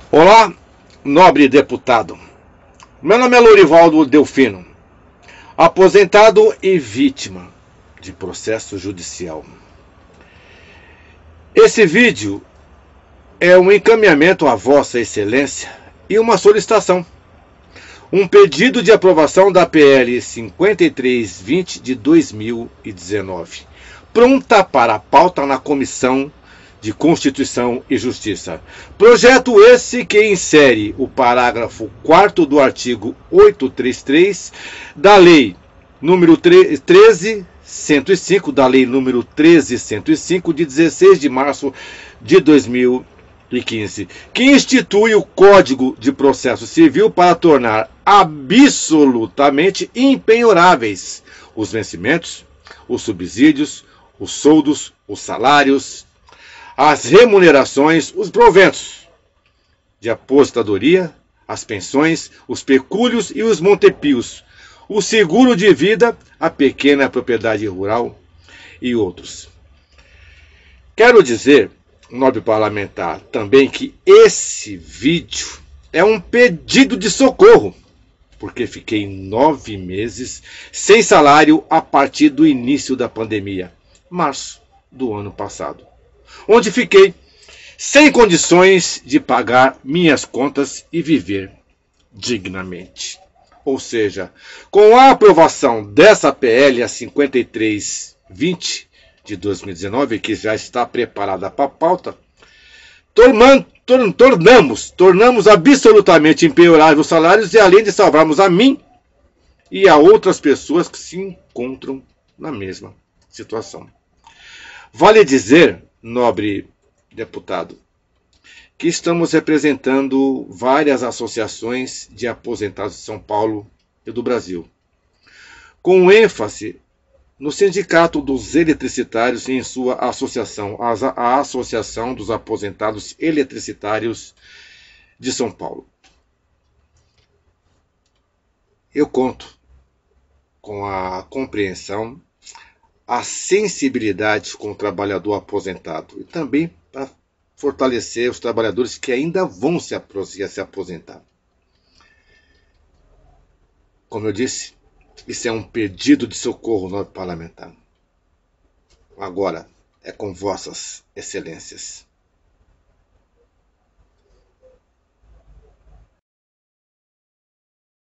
Olá, nobre deputado. Meu nome é Lorivaldo Delfino, aposentado e vítima de processo judicial. Esse vídeo é um encaminhamento a Vossa Excelência e uma solicitação. Um pedido de aprovação da PL 5320 de 2019, pronta para a pauta na Comissão de Constituição e Justiça. Projeto esse que insere o parágrafo 4º do artigo 833 da Lei número 13105, da Lei número 13105, de 16 de março de 2015, que institui o Código de Processo Civil para tornar absolutamente impenhoráveis os vencimentos, os subsídios, os soldos, os salários, as remunerações, os proventos de aposentadoria, as pensões, os pecúlios e os montepios, o seguro de vida, a pequena propriedade rural e outros. Quero dizer, nobre parlamentar, também que esse vídeo é um pedido de socorro, porque fiquei 9 meses sem salário a partir do início da pandemia, março do ano passado, onde fiquei sem condições de pagar minhas contas e viver dignamente. Ou seja, com a aprovação dessa PL, a 5320 de 2019, que já está preparada para a pauta, tornamos absolutamente impenhoráveis os salários e, além de salvarmos a mim e a outras pessoas que se encontram na mesma situação. Vale dizer, nobre deputado, que estamos representando várias associações de aposentados de São Paulo e do Brasil, com ênfase no Sindicato dos Eletricitários e em sua associação, a Associação dos Aposentados Eletricitários de São Paulo. Eu conto com a compreensão, a sensibilidade com o trabalhador aposentado e também para fortalecer os trabalhadores que ainda vão se aposentar. Como eu disse, isso é um pedido de socorro, nobre parlamentar. Agora é com vossas excelências.